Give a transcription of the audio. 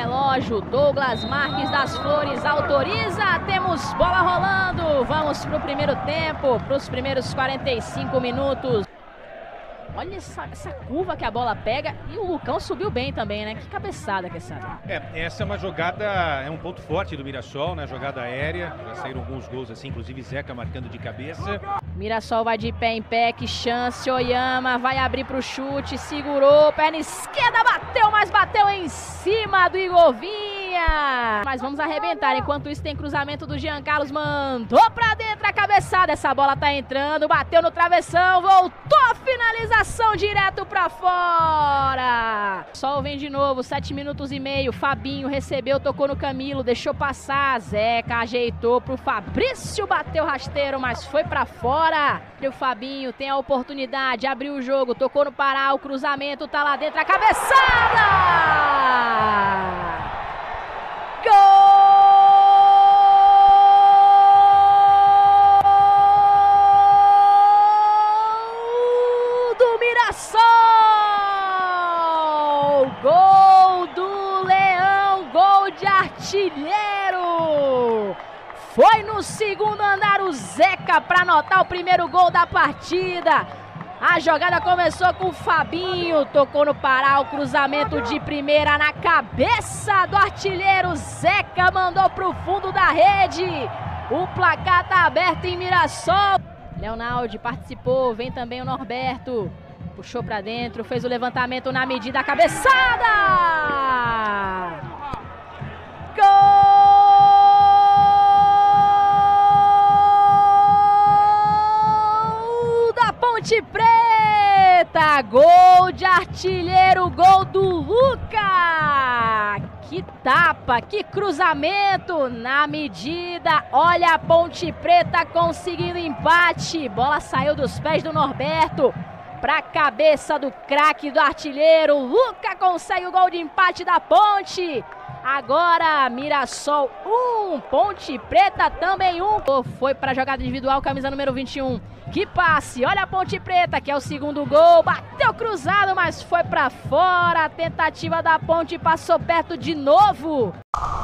relógio. Douglas Marques das Flores autoriza. Temos bola rolando. Vamos para o primeiro tempo, para os primeiros 45 minutos. Olha essa curva que a bola pega, e o Lucão subiu bem também, né? Que cabeçada que essa. Essa é uma jogada, é um ponto forte do Mirassol, né? Jogada aérea, já saíram alguns gols assim, inclusive Zeca marcando de cabeça. Mirassol vai de pé em pé, que chance, Oyama vai abrir pro chute, segurou, perna esquerda, bateu, mas bateu em cima do Igor Vinha. Mas vamos arrebentar, enquanto isso tem cruzamento do Jean Carlos, mandou pra dentro a cabeçada, essa bola tá entrando, bateu no travessão, voltou a finalização direto pra fora. Sol vem de novo, 7 minutos e meio, Fabinho recebeu, tocou no Camilo, deixou passar, Zeca ajeitou pro Fabrício, bateu rasteiro, mas foi pra fora. O Fabinho tem a oportunidade, abriu o jogo, tocou no Pará, o cruzamento tá lá dentro, a cabeçada! Gol do Mirassol! Gol do Leão, gol de artilheiro! Foi no segundo andar o Zeca para anotar o primeiro gol da partida. A jogada começou com o Fabinho, tocou no Pará, o cruzamento de primeira na cabeça do artilheiro. Zeca mandou para o fundo da rede. O placar tá aberto em Mirassol. Leonaldi participou, vem também o Norberto. Puxou para dentro, fez o levantamento na medida, a cabeçada! Gol! Ponte Preta, gol de artilheiro, gol do Luca, que tapa, que cruzamento na medida, olha a Ponte Preta conseguindo empate, bola saiu dos pés do Norberto, para a cabeça do craque do artilheiro, Luca consegue o gol de empate da Ponte. Agora Mirassol 1, Ponte Preta também 1. Foi para a jogada individual, camisa número 21. Que passe, olha a Ponte Preta, que é o segundo gol. Bateu cruzado, mas foi para fora. A tentativa da Ponte passou perto de novo.